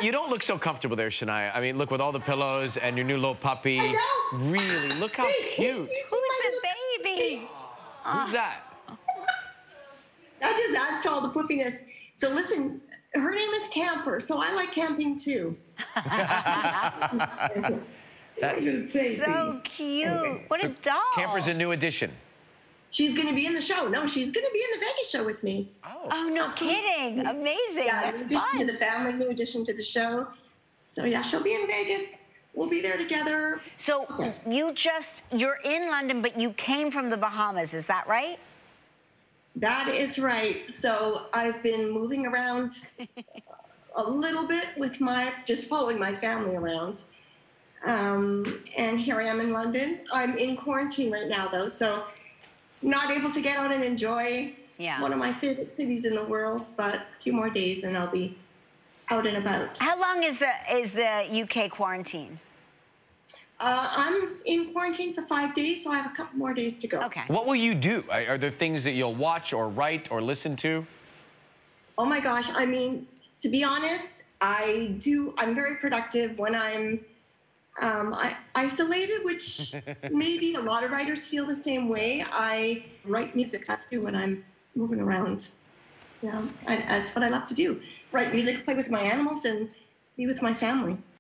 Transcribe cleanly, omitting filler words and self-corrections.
You don't look so comfortable there, Shania. I mean, look, with all the pillows and your new little puppy. I know. Really, look how cute. Who's Who's the baby? Who's that? That just adds to all the puffiness. So listen, her name is Camper, so I like camping too. That's So cute. What a doll. Camper's a new addition. She's going to be in the show. No, she's going to be in the Vegas show with me. Oh, no kidding. Amazing. Yeah, That's new addition fun. to the family, new addition to the show. So yeah, she'll be in Vegas. We'll be there together. So you're in London, but you came from the Bahamas. Is that right? That is right. So I've been moving around a little bit with just following my family around. And here I am in London. I'm in quarantine right now, though, so not able to get out and enjoy one of my favorite cities in the world. But a few more days, and I'll be out and about. How long is the UK quarantine? I'm in quarantine for 5 days, so I have a couple more days to go. Okay. What will you do? Are there things that you'll watch or write or listen to? Oh my gosh. I mean, to be honest, I'm very productive when I'm isolated, which maybe a lot of writers feel the same way. I write music. That's when I'm moving around. Yeah, that's what I love to do. Write music, play with my animals, and be with my family.